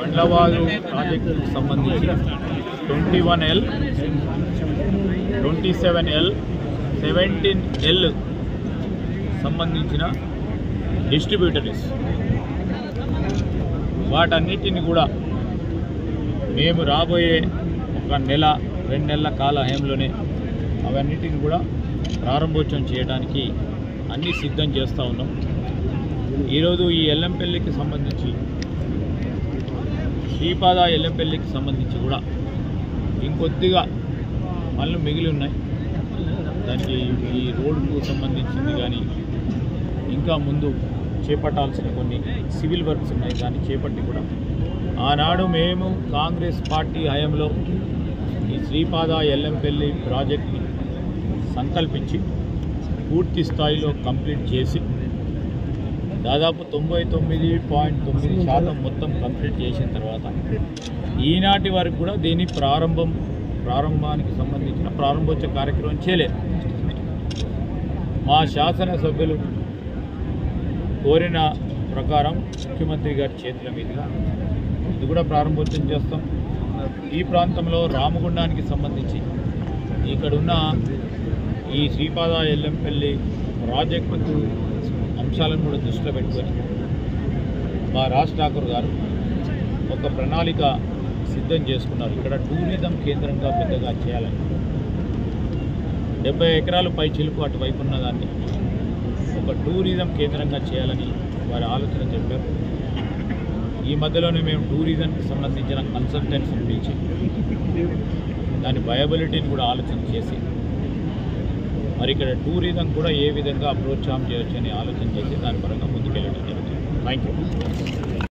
మండవాదు ప్రాజెక్టుకు సంబంధించి 21L, 27L, 17L సంబంధించిన డిస్ట్రిబ్యూటరీస్ వాటన్నిటిని కూడా మేము రాబోయే ఒక నెల 2 నెలల కాల హయంలోనే అవన్నిటిని కూడా ప్రారంభోత్సవం చేయడానికి అన్నీ సిద్ధం చేస్తూ ఉన్నాం. ఈరోజు ఈ ఎల్లంపల్లికి సంబంధించి శ్రీపాద ఎల్లంపల్లికి సంబంధించి కూడా ఇంకొద్దిగా పనులు మిగిలి ఉన్నాయి. దానికి ఈ రోడ్డుకు సంబంధించింది కానీ ఇంకా ముందు చేపట్టాల్సిన కొన్ని సివిల్ వర్క్స్ ఉన్నాయి. దాన్ని చేపట్టి కూడా ఆనాడు మేము కాంగ్రెస్ పార్టీ హయాంలో ఈ శ్రీపాద ఎల్లంపల్లి ప్రాజెక్ట్ని సంకల్పించి పూర్తి స్థాయిలో కంప్లీట్ చేసి దాదాపు 99.9% మొత్తం కంప్లీట్ చేసిన తర్వాత ఈనాటి వరకు కూడా దీని ప్రారంభానికి సంబంధించిన ప్రారంభోత్సవ కార్యక్రమం చేయలేదు. మా శాసనసభ్యులు కోరిన ప్రకారం ముఖ్యమంత్రి గారి చేతుల మీదుగా ఇది కూడా ప్రారంభోత్సవం చేస్తాం. ఈ ప్రాంతంలో రామగుండానికి సంబంధించి ఇక్కడున్న ఈ శ్రీపాద ఎల్లంపల్లి ప్రాజెక్టు అంశాలను కూడా దృష్టిలో పెట్టుకొని మా రాజ్ ఠాకూర్ గారు ఒక ప్రణాళిక సిద్ధం చేసుకున్నారు. ఇక్కడ టూరిజం కేంద్రంగా పెద్దగా చేయాలని 70 ఎకరాలు పై చిలుకు అటువైపు ఉన్న దాన్ని ఒక టూరిజం కేంద్రంగా చేయాలని వారి ఆలోచన చెప్పారు. ఈ మధ్యలోనే మేము టూరిజంకి సంబంధించిన కన్సల్టెంట్స్ని పిలిచి దాని వయబిలిటీని కూడా ఆలోచన చేసి మరి ఇక్కడ టూరిజం కూడా ఏ విధంగా ప్రోత్సాహం చేయొచ్చు అని ఆలోచన చేసి దాని పరంగా ముందుకెళ్ళడం జరుగుతుంది. Thank you.